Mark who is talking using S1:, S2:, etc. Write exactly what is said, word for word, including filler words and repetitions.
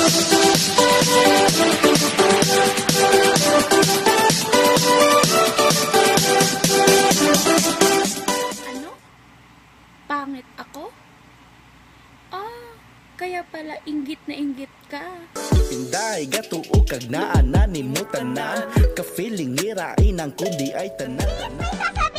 S1: Ano? Pangit ako? Ah, kaya pala inggit na inggit ka.
S2: Pinday gatuo kag naa na nimutan na ka feeling irain ang kundi ay tanan.